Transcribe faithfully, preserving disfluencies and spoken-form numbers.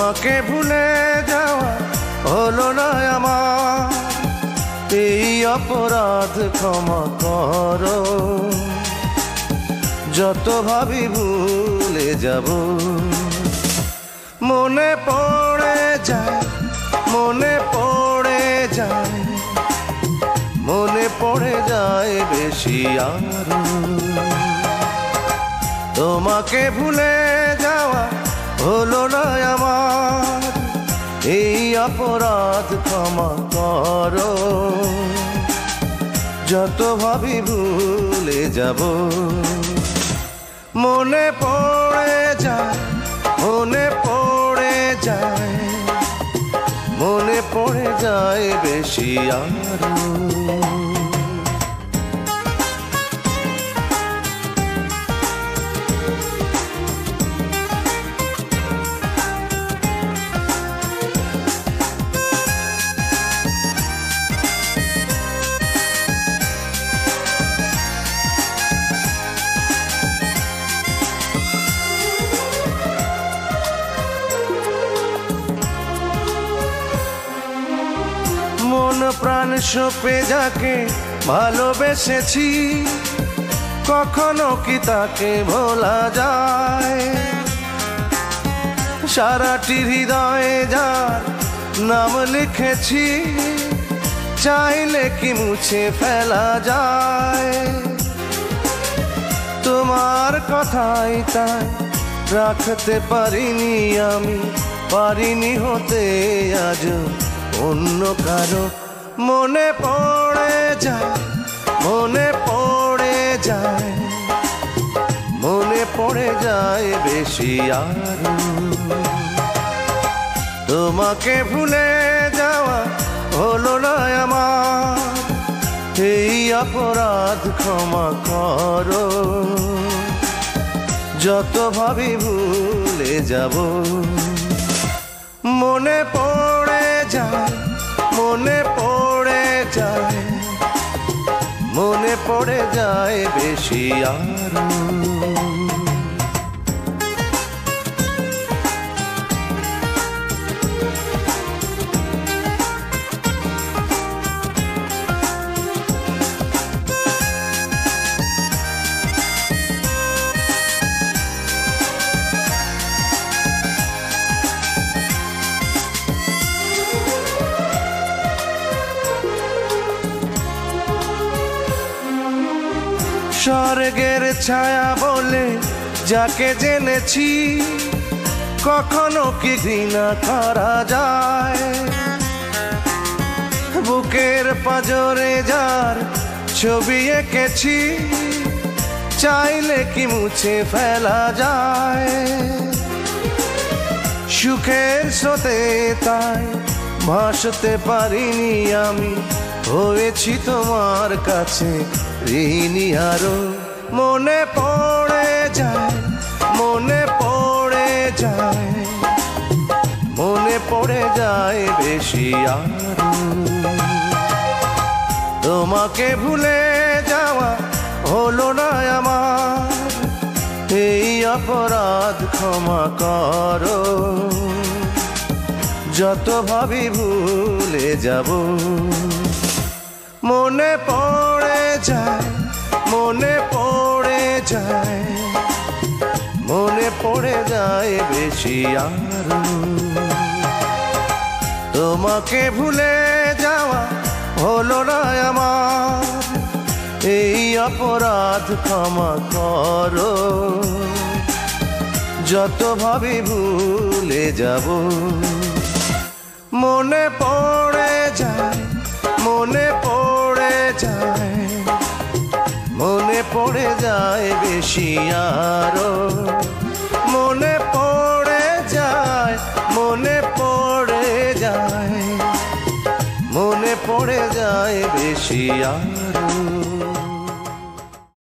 তোমাকে ভুলে যাওয়া হলো না আমার, এই অপরাধ ক্ষমা করো। যত ভাবি ভুলে যাব, মনে পড়ে যায়, মনে পড়ে যায়, মনে পড়ে যায় বেশি আরো। তোমাকে ভুলে যাওয়া হলো না আমার, এই অপরাধ ক্ষমা করো। যত ভাবি ভুলে যাব, মনে পড়ে যায়, মনে পড়ে যায়, মনে পড়ে যায় বেশি আরো। মন প্রাণ সঁপে যাকে ভালোবেসেছি, কখনো কি তাকে ভোলা যায়? সারাটি হৃদয়ে যার নাম লিখেছি, চাইলে কি মুছে ফেলা যায়? তোমার কথাই তাই রাখতে পারিনি আমি, পারিনি হতে আজ অন্য কারো। মনে পড়ে যায়, মনে পড়ে যায়, মনে পড়ে যায় বেশি আরো। তোমাকে ভুলে যাওয়া হলো না আমার, এই অপরাধ ক্ষমা করো। যত ভাবি ভুলে যাব, মনে পড়ে যায়, মনে পড়ে যায়, মনে পড়ে যায় বেশি আরো। স্বর্গের ছায়া বলে যাকে জেনেছি, কখনো কি ঘৃণা করা যায়? বুকের পাঁজরে যার ছবি এঁকেছি, চাইলে কি মুছে ফেলা যায়? সুখের স্রোতে তাই ভাসতে পারিনি আমি, হয়েছি তোমার কাছে ঋণী আরো। মনে পড়ে যায়, মনে পড়ে যায়, মনে পড়ে যায় বেশি আরো। তোমাকে ভুলে যাওয়া হলো না আমার, এই অপরাধ ক্ষমা করো। যত ভাবি ভুলে যাব, মনে পড়ে যায়, মনে পড়ে যায়, মনে পড়ে যায় বেশি আরো। তোমাকে ভুলে যাওয়া হলো না আমার, এই অপরাধ ক্ষমা করো। যত ভাবি ভুলে যাব, মনে পড়ে যায়, মনে পড়ে যায়, মনে পড়ে যায় বেশি আরো। মনে পড়ে যায়, মনে পড়ে যায়, মনে পড়ে যায় বেশি আরো।